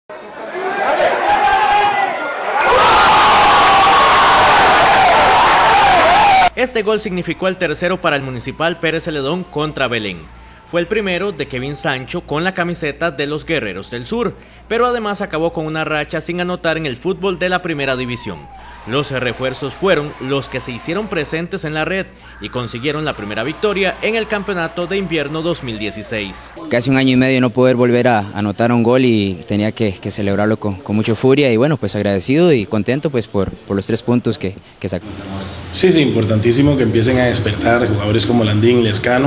Este gol significó el tercero para el Municipal Pérez Celedón contra Belén. Fue el primero de Kevin Sancho con la camiseta de los Guerreros del Sur, pero además acabó con una racha sin anotar en el fútbol de la primera división. Los refuerzos fueron los que se hicieron presentes en la red y consiguieron la primera victoria en el campeonato de invierno 2016. Casi un año y medio no poder volver a anotar un gol y tenía que celebrarlo con mucha furia y bueno, pues agradecido y contento pues por los 3 puntos que sacó. Sí, importantísimo que empiecen a despertar jugadores como Landín, Lescano,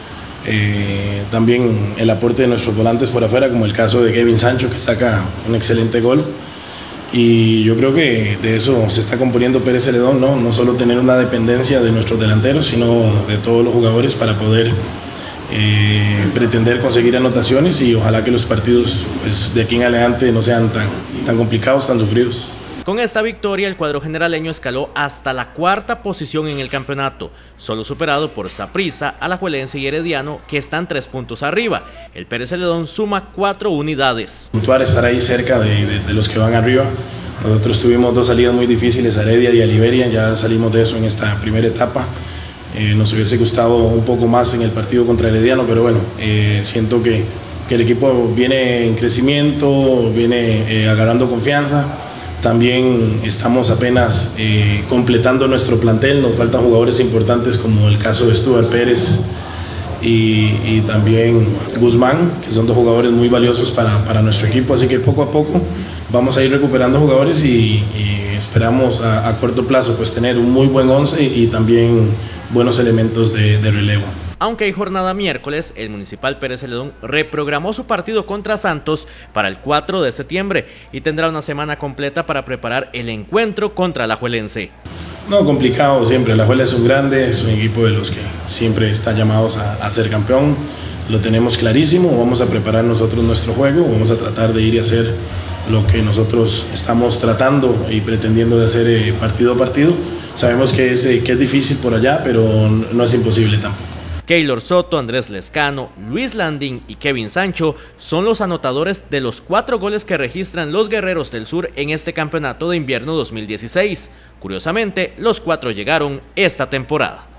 también el aporte de nuestros volantes por afuera, como el caso de Kevin Sancho, que saca un excelente gol. Y yo creo que de eso se está componiendo Pérez Celedón, no solo tener una dependencia de nuestros delanteros, sino de todos los jugadores para poder pretender conseguir anotaciones y ojalá que los partidos pues, de aquí en adelante no sean tan complicados, tan sufridos. Con esta victoria, el cuadro generaleño escaló hasta la 4ª posición en el campeonato, solo superado por Saprissa, Alajuelense y Herediano, que están 3 puntos arriba. El Pérez Celedón suma 4 unidades. Puntuar, estar ahí cerca de los que van arriba. Nosotros tuvimos 2 salidas muy difíciles, a Heredia y a Liberia, ya salimos de eso en esta primera etapa. Nos hubiese gustado un poco más en el partido contra Herediano, pero bueno, siento que el equipo viene en crecimiento, viene agarrando confianza. También estamos apenas completando nuestro plantel, nos faltan jugadores importantes como el caso de Stuart Pérez y también Guzmán, que son 2 jugadores muy valiosos para nuestro equipo, así que poco a poco vamos a ir recuperando jugadores y esperamos a corto plazo pues tener un muy buen 11 y también buenos elementos de relevo. Aunque hay jornada miércoles, el Municipal Pérez Celedón reprogramó su partido contra Santos para el 4 de septiembre y tendrá una semana completa para preparar el encuentro contra Alajuelense. No, complicado siempre. Alajuela es un grande, es un equipo de los que siempre está llamados a ser campeón. Lo tenemos clarísimo, vamos a preparar nosotros nuestro juego, vamos a tratar de ir y hacer lo que nosotros estamos tratando y pretendiendo de hacer partido a partido. Sabemos que es difícil por allá, pero no es imposible tampoco. Keylor Soto, Andrés Lescano, Luis Landín y Kevin Sancho son los anotadores de los 4 goles que registran los Guerreros del Sur en este campeonato de invierno 2016. Curiosamente, los 4 llegaron esta temporada.